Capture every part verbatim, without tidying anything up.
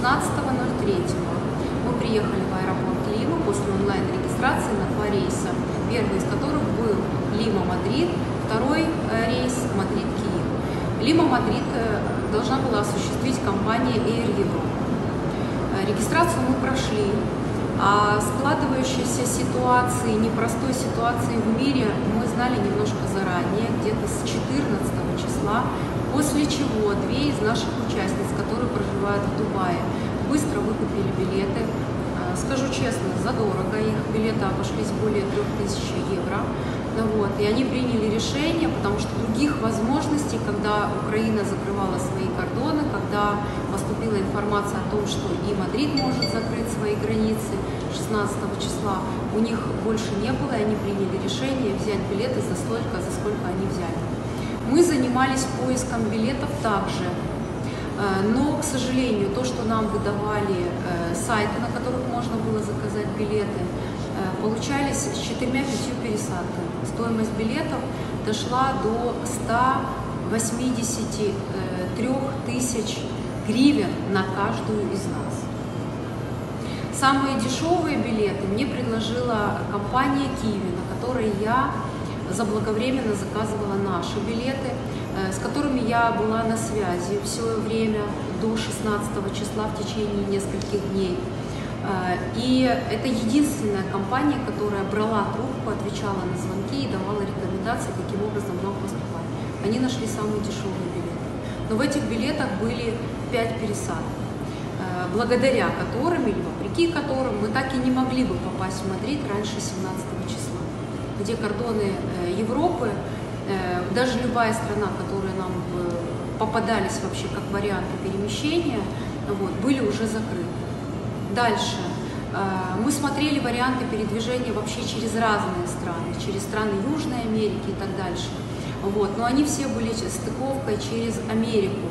шестнадцатого ноль третьего мы приехали в аэропорт Лима после онлайн-регистрации на два рейса, первый из которых был Лима-Мадрид, второй рейс Мадрид-Киев. Лима-Мадрид должна была осуществить компания Air Europe. Регистрацию мы прошли, а складывающейся ситуации, непростой ситуации в мире мы знали немножко заранее, где-то с четырнадцатого числа, после чего две из наших участниц, которые проживают в Дубае, быстро выкупили билеты. Скажу честно, задорого, их билеты обошлись более трёх тысяч евро. Вот, и они приняли решение, потому что других возможностей, когда Украина закрывала свои кордоны, когда поступила информация о том, что и Мадрид может закрыть свои границы шестнадцатого числа, у них больше не было, и они приняли решение взять билеты за столько, за сколько они взяли. Мы занимались поиском билетов также, но, к сожалению, то, что нам выдавали сайты, на которых можно было заказать билеты, получались с четырьмя-пятью пересадками. Стоимость билетов дошла до ста восьмидесяти трёх тысяч гривен на каждую из нас. Самые дешевые билеты мне предложила компания Kiwi, на которой я заблаговременно заказывала наши билеты, с которыми я была на связи все время до шестнадцатого числа в течение нескольких дней. И это единственная компания, которая брала трубку, отвечала на звонки и давала рекомендации, каким образом нам поступать. Они нашли самые дешевые билеты. Но в этих билетах были пять пересадок, благодаря которым или вопреки которым мы так и не могли бы попасть в Мадрид раньше семнадцатого числа, где кордоны Европы, даже любая страна, которая нам попадались вообще как варианты перемещения, вот, были уже закрыты. Дальше. Мы смотрели варианты передвижения вообще через разные страны, через страны Южной Америки и так дальше. Вот. Но они все были стыковкой через Америку.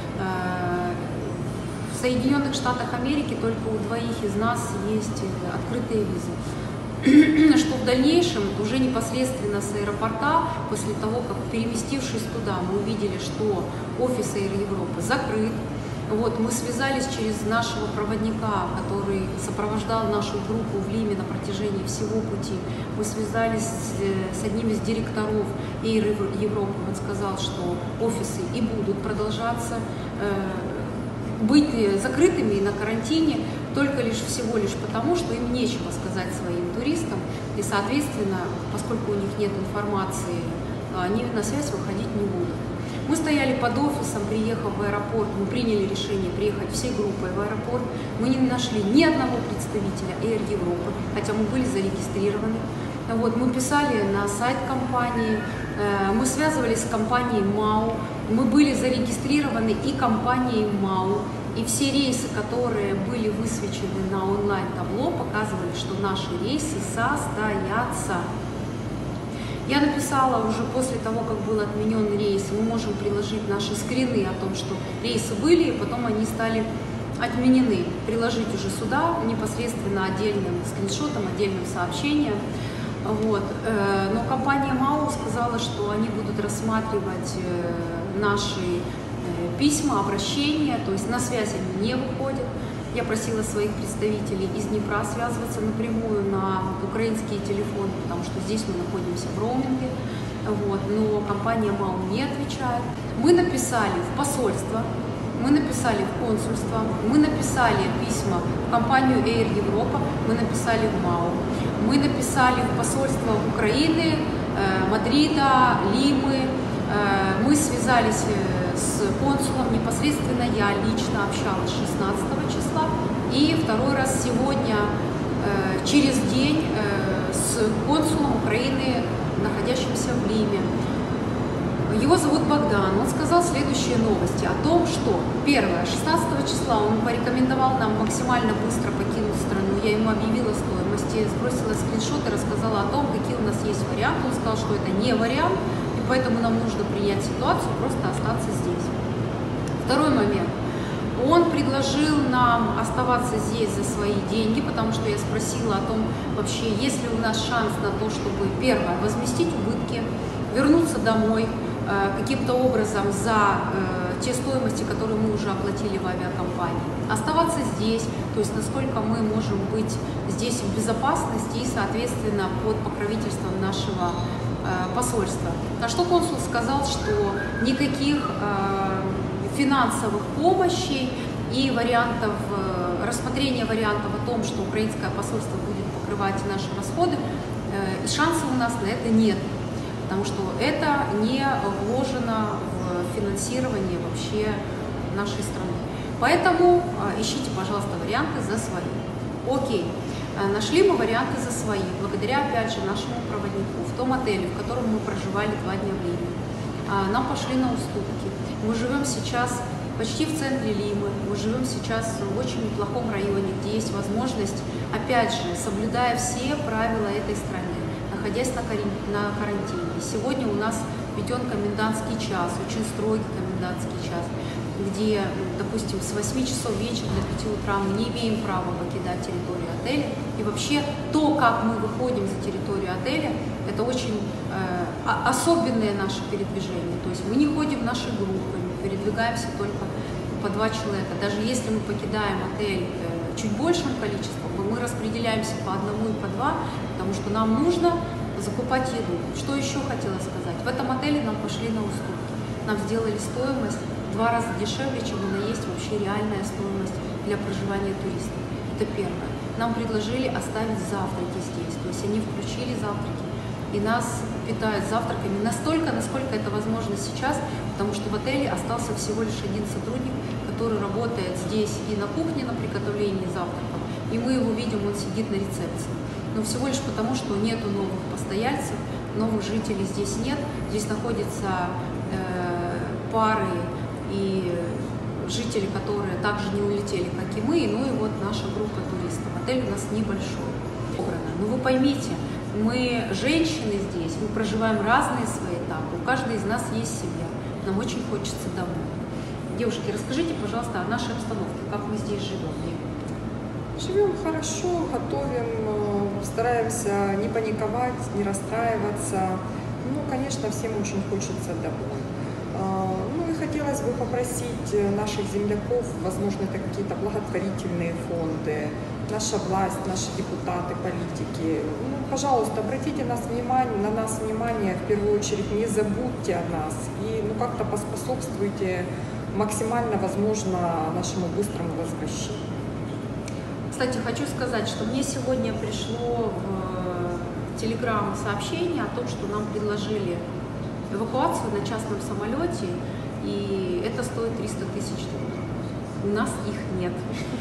В Соединенных Штатах Америки только у двоих из нас есть открытые визы. Что в дальнейшем, уже непосредственно с аэропорта, после того, как, переместившись туда, мы увидели, что офис Air Europe закрыт. Вот, мы связались через нашего проводника, который сопровождал нашу группу в Лиме на протяжении всего пути. Мы связались с, с одним из директоров Air Europe. Он сказал, что офисы и будут продолжаться э, быть закрытыми и на карантине, только лишь всего лишь потому, что им нечего сказать своим туристам. И, соответственно, поскольку у них нет информации, они на связь выходить не будут. Мы стояли под офисом, приехав в аэропорт, мы приняли решение приехать всей группой в аэропорт. Мы не нашли ни одного представителя Air Europe, хотя мы были зарегистрированы. Вот, мы писали на сайт компании, мы связывались с компанией МАУ, мы были зарегистрированы и компанией МАУ. И все рейсы, которые были высвечены на онлайн-табло, показывали, что наши рейсы состоятся. Я написала уже после того, как был отменен рейс, мы можем приложить наши скрины о том, что рейсы были, и потом они стали отменены. Приложить уже сюда непосредственно отдельным скриншотом, отдельным сообщением. Вот. Но компания МАУ сказала, что они будут рассматривать наши письма, обращения, то есть на связь они не выходят. Я просила своих представителей из Днепра связываться напрямую на украинские телефоны, потому что здесь мы находимся в роуминге, вот, но компания МАУ не отвечает. Мы написали в посольство, мы написали в консульство, мы написали письма в компанию Air Europe, мы написали в МАУ, мы написали в посольство Украины, Мадрида, Лимы, мы связались с консулом, непосредственно я лично общалась шестнадцатого числа, и второй раз сегодня, э, через день, э, с консулом Украины, находящимся в Лиме. Его зовут Богдан. Он сказал следующие новости о том, что, первое, шестнадцатого числа он порекомендовал нам максимально быстро покинуть страну. Я ему объявила стоимости, сбросила скриншоты, рассказала о том, какие у нас есть варианты. Он сказал, что это не вариант, и поэтому нам нужно принять ситуацию, просто остаться здесь. Второй момент. Он предложил нам оставаться здесь за свои деньги, потому что я спросила о том, вообще, есть ли у нас шанс на то, чтобы, первое, возместить убытки, вернуться домой, каким-то образом за те стоимости, которые мы уже оплатили в авиакомпании. Оставаться здесь, то есть насколько мы можем быть здесь в безопасности и, соответственно, под покровительством нашего э, посольства. На что консул сказал, что никаких э, финансовых помощей и вариантов, э, рассмотрения вариантов о том, что украинское посольство будет покрывать наши расходы, э, шансов у нас на это нет. Потому что это не вложено в финансирование вообще нашей страны. Поэтому э, ищите, пожалуйста, варианты за свои. Окей, э, нашли мы варианты за свои, благодаря, опять же, нашему проводнику. В том отеле, в котором мы проживали два дня времени, э, нам пошли на уступки. Мы живем сейчас почти в центре Лимы, мы живем сейчас в очень неплохом районе, где есть возможность, опять же, соблюдая все правила этой страны, находясь на карантине. Сегодня у нас введен комендантский час, очень строгий комендантский час, где, допустим, с восьми часов вечера до пяти утра мы не имеем права покидать территорию отеля. И вообще то, как мы выходим за территорию отеля, это очень э, особенное наше передвижение. То есть мы не ходим нашей группой, мы передвигаемся только по два человека. Даже если мы покидаем отель э, чуть большим количеством, мы распределяемся по одному и по два, потому что нам нужно закупать еду. Что еще хотела сказать? В этом отеле нам пошли на уступки. Нам сделали стоимость в два раза дешевле, чем она есть вообще реальная стоимость для проживания туристов. Это первое. Нам предложили оставить завтраки здесь. То есть они включили завтраки и нас питают завтраками настолько, насколько это возможно сейчас, потому что в отеле остался всего лишь один сотрудник, который работает здесь и на кухне на приготовлении завтраков. И мы его видим, он сидит на рецепции. Но всего лишь потому, что нету новых постояльцев, новых жителей здесь нет. Здесь находятся э, пары и жители, которые также не улетели, как и мы. Ну и вот наша группа туристов. Отель у нас небольшой. Но вы поймите, мы женщины здесь, мы проживаем разные свои этапы. У каждой из нас есть семья. Нам очень хочется домой. Девушки, расскажите, пожалуйста, о нашей обстановке, как мы здесь живем. Живем хорошо, готовим, стараемся не паниковать, не расстраиваться. Ну, конечно, всем очень хочется домой. Ну и хотелось бы попросить наших земляков, возможно, это какие-то благотворительные фонды, наша власть, наши депутаты, политики. Ну, пожалуйста, обратите нас внимание, на нас внимание, в первую очередь не забудьте о нас и ну, как-то поспособствуйте максимально, возможно, нашему быстрому возвращению. Кстати, хочу сказать, что мне сегодня пришло в Телеграм сообщение о том, что нам предложили эвакуацию на частном самолете, и это стоит триста тысяч долларов. У нас их нет.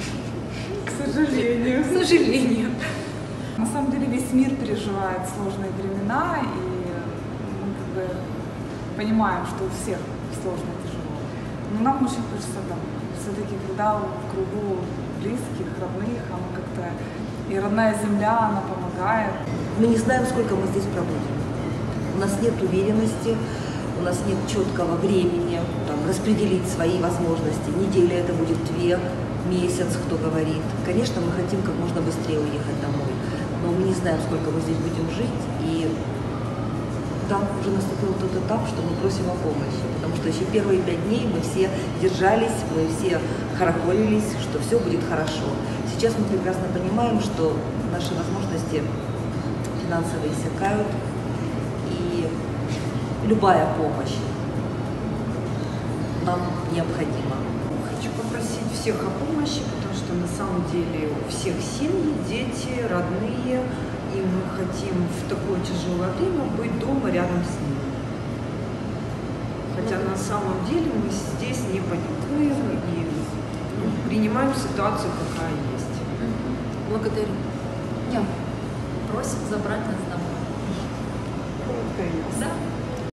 К сожалению. К сожалению. На самом деле весь мир переживает сложные времена, и мы как бы понимаем, что у всех сложно и тяжело. Но нам очень хочется домой. Все-таки когда в кругу близких, родных, она как-то и родная земля, она помогает. Мы не знаем, сколько мы здесь пробудем. У нас нет уверенности, у нас нет четкого времени там, распределить свои возможности. Неделя это будет две, месяц, кто говорит. Конечно, мы хотим как можно быстрее уехать домой, но мы не знаем, сколько мы здесь будем жить. И там уже наступил тот этап, что мы просим о помощи, потому что еще первые пять дней мы все держались, мы все хорохорились, что все будет хорошо. Сейчас мы прекрасно понимаем, что наши возможности финансовые иссякают, и любая помощь нам необходима. Хочу попросить всех о помощи, потому что на самом деле у всех семьи, дети, родные, и мы хотим в такое тяжелое время быть дома рядом с ними. Хотя на самом деле мы здесь не паникуем и ну, принимаем ситуацию, какая есть. Благодарю. Нет. Просим забрать нас домой. Вот, конечно. Да.